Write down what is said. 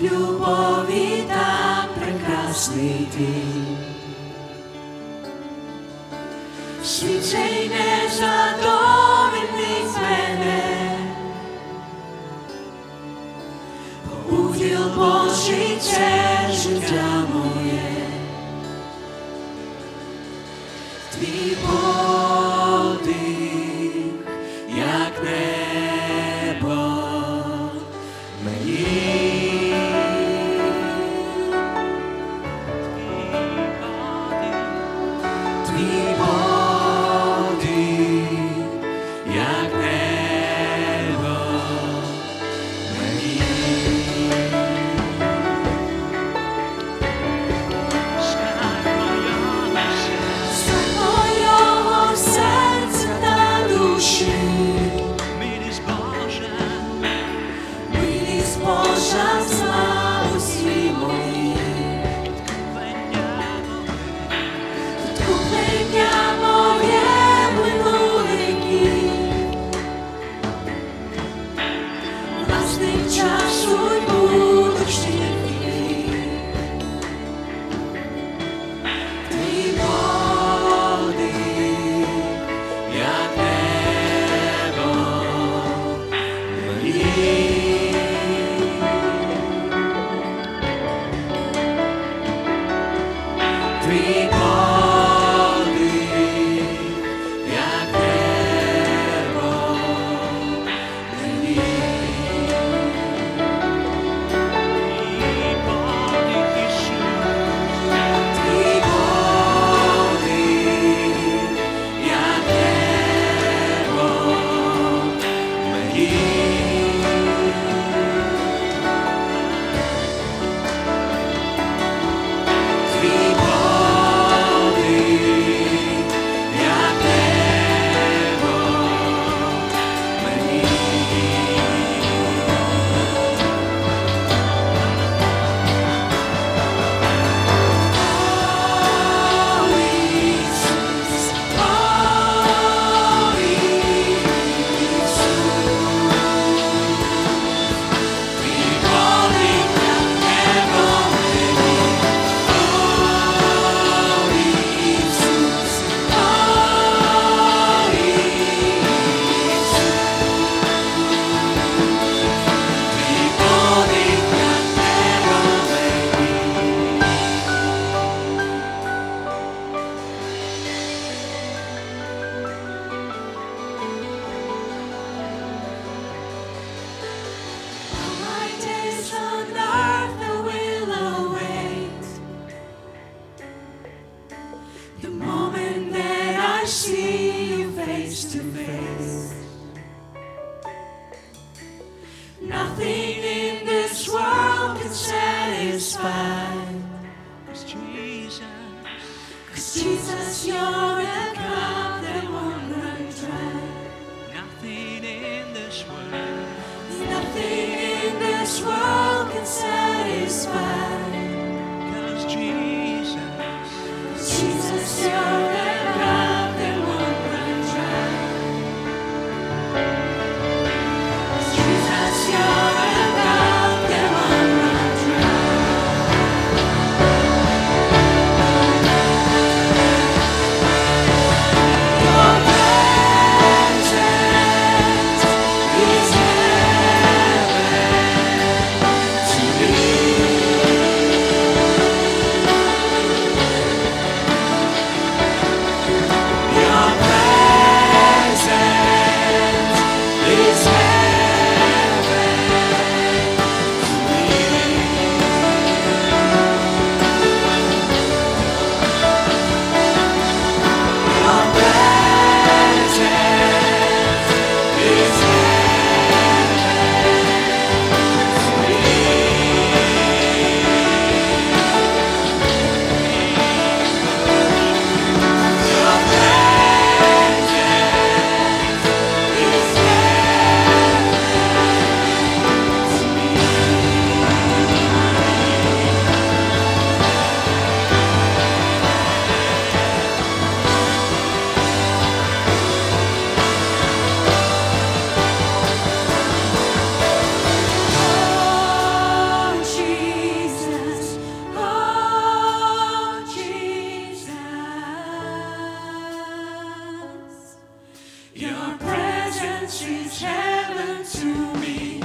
любові так прекрасний ти. Світ цей не задовольнить мене, бо уділ Божий це життя моє. Твій подих, як небо мені. Твій подих, як небо мені. Скарб мого серця та душі, милість Божа в славості моїй. Відкуплення моє минулих днів, власний часу й будучних днів. Твій подих, як небо мені. Твій подих, як небо мені. Твій подих, як небо мені. Твій nothing in this world can satisfy. 'Cause Jesus, you're a cup that won't run dry. Nothing in this world can satisfy. 'Cause Jesus, you're a cup that won't run dry. Jesus, you're a cup that won't run dry. Your presence is heaven to me. given to me.